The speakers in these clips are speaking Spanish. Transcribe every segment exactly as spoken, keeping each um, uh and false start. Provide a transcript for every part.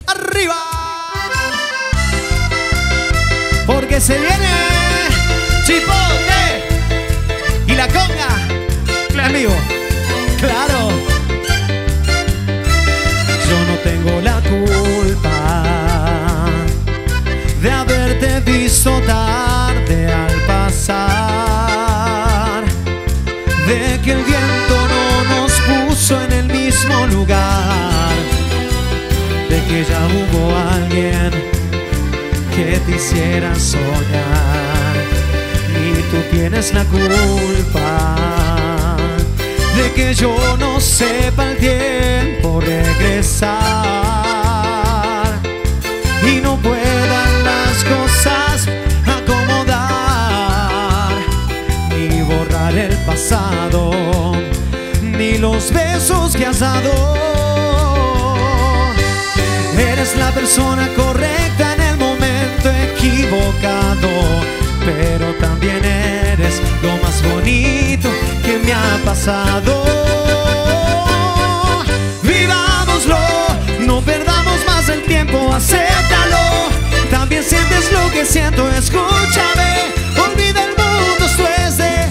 arriba. Porque se viene Chipote y la conga. En vivo, claro. Yo no tengo la culpa de haberte visto tarde al pasar, de que el viento no nos puso en el mismo lugar, de que ya hubo alguien que te hiciera soñar. Y tú tienes la culpa de que yo no sepa el tiempo regresar y no puedan las cosas acomodar, ni borrar el pasado, ni los besos que has dado. Eres la persona correcta en el momento equivocado, pero también eres lo más bonito que me ha pasado. Vivámoslo, no perdamos más el tiempo, acéptalo. También sientes lo que siento, escúchame. Olvida el mundo, esto es de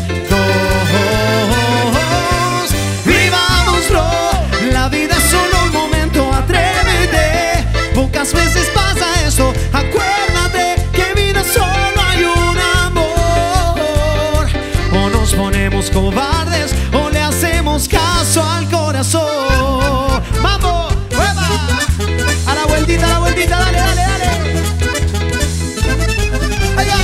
dos. Vivámoslo, la vida es solo un momento, atrévete. Pocas veces pasa eso, acuérdate que vida solo hay un amor. O nos ponemos cobardes o le hacemos caso al corazón. ¡Vamos! ¡Hueva! A la vueltita, a la vueltita, dale, dale, dale. ¡Allá!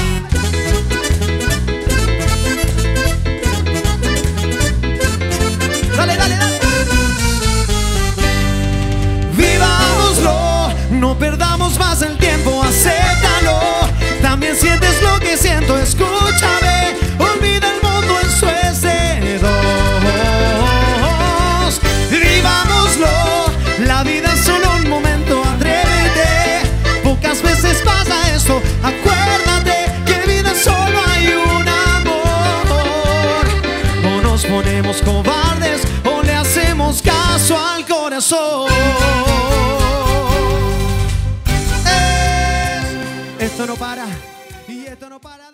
Dale, dale, dale. Vivámoslo, no perdamos más el tiempo, acéptalo. También sientes lo que siento, escúchame. Olvida el mundo, eso es de dos. Vivámoslo, la vida es solo un momento, atrévete. Pocas veces pasa esto, acuérdate que vida solo hay un amor. O nos ponemos cobardes o le hacemos caso al corazón. Eh, esto no para y esto no para.